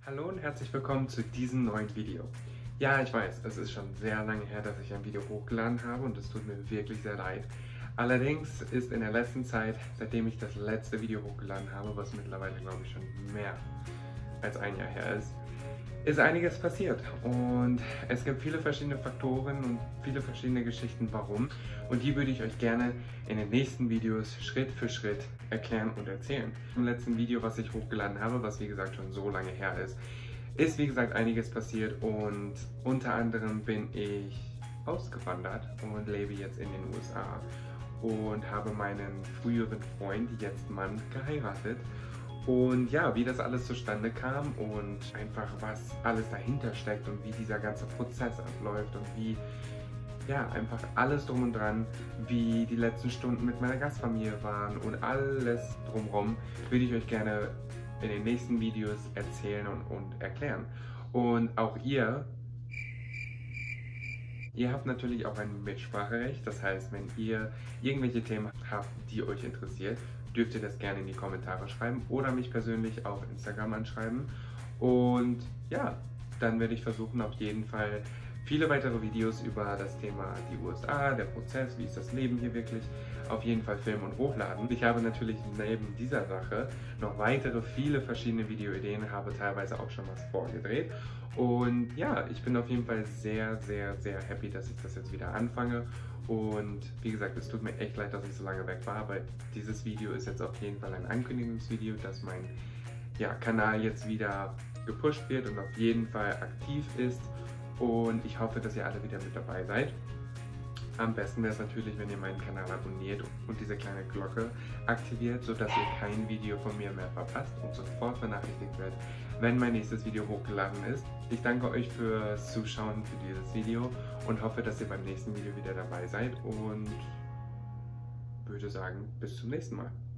Hallo und herzlich willkommen zu diesem neuen Video. Ja, ich weiß, es ist schon sehr lange her, dass ich ein Video hochgeladen habe und es tut mir wirklich sehr leid. Allerdings ist in der letzten Zeit, seitdem ich das letzte Video hochgeladen habe, was mittlerweile glaube ich schon mehr als ein Jahr her ist einiges passiert und es gibt viele verschiedene Faktoren und viele verschiedene Geschichten, warum, und die würde ich euch gerne in den nächsten Videos Schritt für Schritt erklären und erzählen. Im letzten Video, was ich hochgeladen habe, was wie gesagt schon so lange her ist wie gesagt einiges passiert und unter anderem bin ich ausgewandert und lebe jetzt in den USA und habe meinen früheren Freund, jetzt Mann, geheiratet. Und ja, wie das alles zustande kam und einfach was alles dahinter steckt und wie dieser ganze Prozess abläuft und wie, ja, einfach alles drum und dran, wie die letzten Stunden mit meiner Gastfamilie waren und alles drumherum, würde ich euch gerne in den nächsten Videos erzählen und erklären. Und auch ihr habt natürlich auch ein Mitspracherecht, das heißt, wenn ihr irgendwelche Themen habt, die euch interessiert, dürft ihr das gerne in die Kommentare schreiben oder mich persönlich auf Instagram anschreiben. Und ja, dann werde ich versuchen, auf jeden Fall viele weitere Videos über das Thema die USA, der Prozess, wie ist das Leben hier wirklich, auf jeden Fall filmen und hochladen. Ich habe natürlich neben dieser Sache noch weitere viele verschiedene Videoideen, habe teilweise auch schon was vorgedreht. Und ja, ich bin auf jeden Fall sehr, sehr, sehr happy, dass ich das jetzt wieder anfange. Und wie gesagt, es tut mir echt leid, dass ich so lange weg war, aber dieses Video ist jetzt auf jeden Fall ein Ankündigungsvideo, dass mein Kanal jetzt wieder gepusht wird und auf jeden Fall aktiv ist. Und ich hoffe, dass ihr alle wieder mit dabei seid. Am besten wäre es natürlich, wenn ihr meinen Kanal abonniert und diese kleine Glocke aktiviert, sodass ihr kein Video von mir mehr verpasst und sofort benachrichtigt werdet, wenn mein nächstes Video hochgeladen ist. Ich danke euch fürs Zuschauen für dieses Video und hoffe, dass ihr beim nächsten Video wieder dabei seid und würde sagen, bis zum nächsten Mal.